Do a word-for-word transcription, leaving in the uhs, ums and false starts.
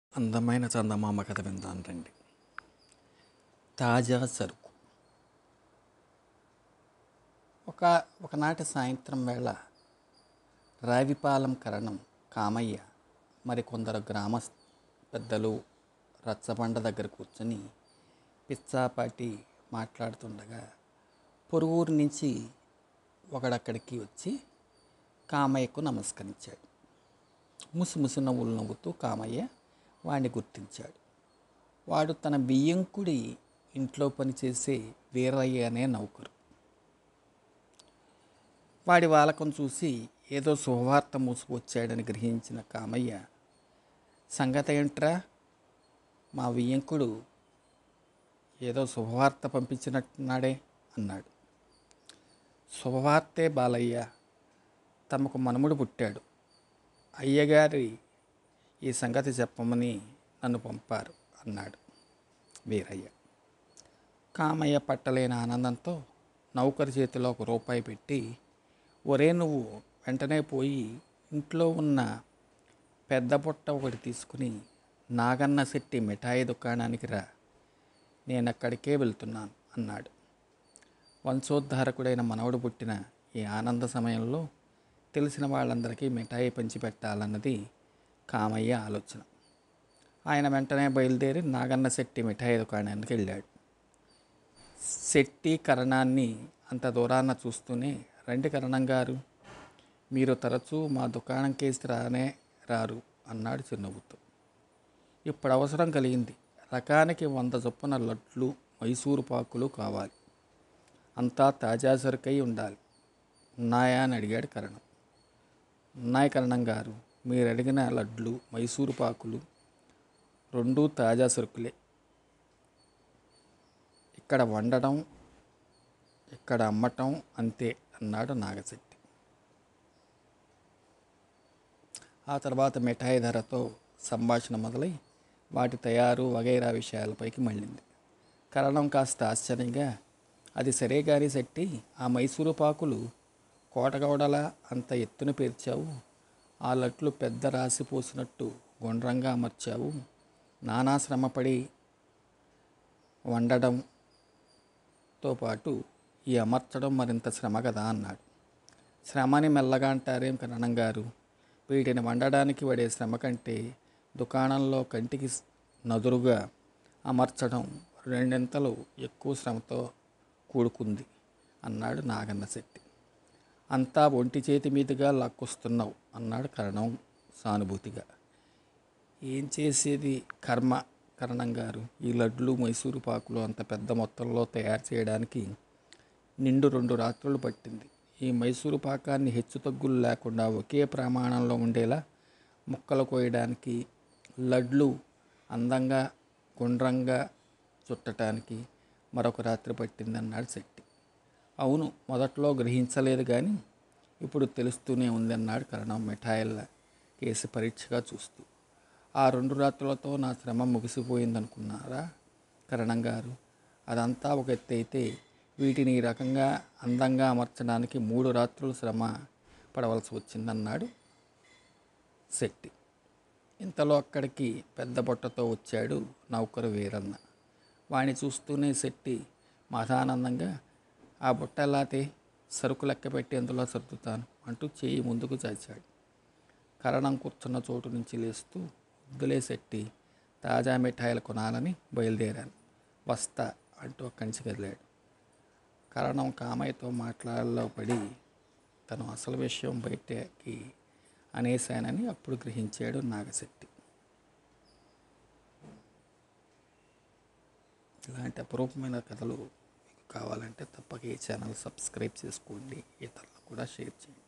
అందమైన చందమామ కథ విందాం రండి. తాజా సరుకు. ఒక ఒకనాటి సాయంత్రం వేళ రావిపాలెం కరణం కామయ్య మరికొందరు గ్రామ పెద్దలు రచ్చబండ దగ్గర కూర్చొని పిచ్చాపాటి మాట్లాడుతుండగా పొరుగురు నుంచి ఒకడక్కడికి వచ్చి కామయ్యకు నమస్కరించాడు. ముసిముసి నవ్వులు నవ్వుతూ కామయ్య వాడిని గుర్తించాడు. వాడు తన బియ్యంకుడి ఇంట్లో పనిచేసే వీరయ్య అనే నౌకరు. వాడి వాలకం చూసి ఏదో శుభవార్త మూసుకొచ్చాడని గ్రహించిన కామయ్య, సంగతి ఏంట్రా, మా బియ్యంకుడు ఏదో శుభవార్త పంపించినట్టున్నాడే అన్నాడు. శుభవార్తే బాలయ్య, తమకు మనుమడు పుట్టాడు. అయ్యగారి ఈ సంగతి చెప్పమని నన్ను పంపారు అన్నాడు వీరయ్య. కామయ్య పట్టలేని ఆనందంతో నౌకరి చేతిలో ఒక రూపాయి పెట్టి, ఒరే నువ్వు వెంటనే పోయి ఇంట్లో ఉన్న పెద్ద బుట్ట ఒకటి తీసుకుని నాగన్న శెట్టి మిఠాయి దుకాణానికి రా, నేను అక్కడికే వెళ్తున్నాను అన్నాడు. వంశోద్ధారకుడైన మనవడు పుట్టిన ఈ ఆనంద సమయంలో తెలిసిన వాళ్ళందరికీ మిఠాయి పంచిపెట్టాలన్నది కామయ్య ఆలోచన. ఆయన వెంటనే బయలుదేరి నాగన్న శెట్టి మిఠాయి దుకాణానికి వెళ్ళాడు. శెట్టి కరణాన్ని అంత దూరాన చూస్తూనే, రండి కరణం గారు, మీరు తరచూ మా దుకాణం కేసి రానే రారు అన్నాడు చిరునవ్వుతూ. ఇప్పుడు అవసరం కలిగింది. రకానికి వంద చొప్పున లడ్లు మైసూరు పాకులు కావాలి. అంతా తాజా సరుకై ఉండాలి. ఉన్నాయా అని అడిగాడు కరణం. ఉన్నాయి కరణం గారు, మీరు అడిగిన లడ్లు మైసూరు పాకులు రెండూ తాజా సరుకులే. ఇక్కడ వండడం ఇక్కడ అమ్మటం అంతే అన్నాడు నాగశెట్టి. ఆ తర్వాత మిఠాయి ధరతో సంభాషణ మొదలై వాటి తయారు వగైరా విషయాలపైకి మళ్ళింది. కరణం కాస్త ఆశ్చర్యంగా, అది సరే గారి శెట్టి, ఆ మైసూరు పాకులు కోటగౌడలా అంత ఎత్తున పేర్చావు, ఆ లట్లు పెద్ద రాసి పోసినట్టు గుండ్రంగా అమర్చావు, నానా శ్రమపడి వండడంతో పాటు ఈ అమర్చడం మరింత శ్రమ కదా అన్నాడు. శ్రమని మెల్లగా అంటారేం కరణం గారు, వీటిని వండడానికి పడే శ్రమ కంటే దుకాణంలో కంటికి నదురుగా అమర్చడం రెండింతలు ఎక్కువ శ్రమతో కూడుకుంది అన్నాడు నాగన్న శెట్టి. అంతా ఒంటి చేతి మీదుగా లాక్కొస్తున్నావు అన్నాడు కరణం సానుభూతిగా. ఏం చేసేది కర్మ కరణం గారు, ఈ లడ్లు మైసూరు పాకులు అంత పెద్ద మొత్తంలో తయారు చేయడానికి నిండు రెండు రాత్రులు పట్టింది. ఈ మైసూరు పాకాన్ని హెచ్చు తగ్గులు లేకుండా ఒకే ప్రమాణంలో ఉండేలా ముక్కలు కోయడానికి, లడ్లు అందంగా గుండ్రంగా చుట్టడానికి మరొక రాత్రి పట్టింది అన్నాడు శెట్టి. అవును, మొదట్లో గ్రహించలేదు కానీ ఇప్పుడు తెలుస్తూనే ఉందన్నాడు కరణం మిఠాయిల కేసి పరీక్షగా చూస్తూ. ఆ రెండు రాత్రులతో నా శ్రమ ముగిసిపోయిందనుకున్నారా కరణం గారు? అదంతా ఒక ఎత్తు అయితే, వీటిని ఈ రకంగా అందంగా అమర్చడానికి మూడు రాత్రులు శ్రమ పడవలసి వచ్చిందన్నాడు శెట్టి. ఇంతలో అక్కడికి పెద్ద బొట్టతో వచ్చాడు నౌకరు వీరన్న. వాణ్ణి చూస్తూనే శెట్టి మహానందంగా, ఆ బుట్ట ఎలాతే, సరుకు లెక్క పెట్టి అందులో సర్దుతాను అంటూ చేయి ముందుకు చాచాడు. కరణం కూర్చున్న చోటు నుంచి లేస్తూ, వద్దులే శెట్టి, తాజా మిఠాయిలు కొనాలని బయలుదేరాను, వస్తా అంటూ అక్కడి నుంచి కదిలాడు. కరణం కామయ్యతో మాట్లాడలో పడి తను అసలు విషయం బయటకి అనేశానని అప్పుడు గ్రహించాడు నాగశెట్టి. ఇలాంటి అపురూపమైన కథలు కావాలంటే తప్పక ఈ ఛానల్ సబ్స్క్రైబ్ చేసుకోండి, ఇతరులకు కూడా షేర్ చేయండి.